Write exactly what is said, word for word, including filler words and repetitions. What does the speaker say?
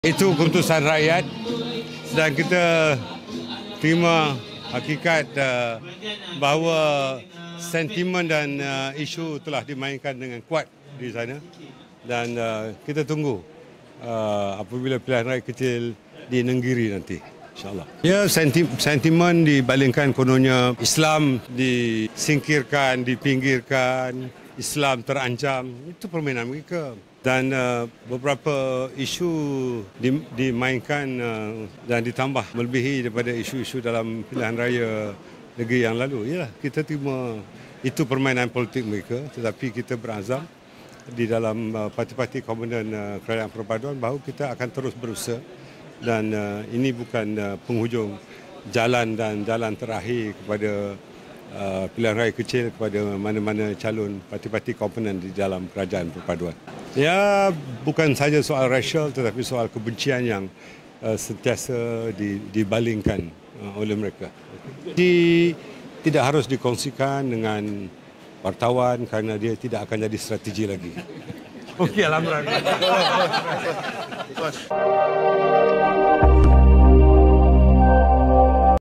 Itu keputusan rakyat dan kita terima hakikat uh, bahawa sentimen dan uh, isu telah dimainkan dengan kuat di sana dan uh, kita tunggu uh, apabila pilihan raya kecil di Nenggiri nanti, insyaAllah. Ya, senti sentimen dibalingkan kononnya Islam disingkirkan, dipinggirkan, Islam terancam, itu permainan mereka. Dan uh, beberapa isu di, dimainkan uh, dan ditambah melebihi daripada isu-isu dalam pilihan raya negeri yang lalu. Yalah, kita terima itu permainan politik mereka, tetapi kita berazam di dalam uh, parti-parti komunan uh, Kerajaan Perpaduan bahawa kita akan terus berusaha dan uh, ini bukan uh, penghujung jalan dan jalan terakhir kepada uh, pilihan raya kecil kepada mana-mana calon parti-parti komponen di dalam Kerajaan Perpaduan. Ya, bukan saja soal racial tetapi soal kebencian yang uh, sentiasa dibalingkan uh, oleh mereka. Jadi tidak harus dikongsikan dengan wartawan kerana dia tidak akan jadi strategi lagi. Okey, alhamdulillah.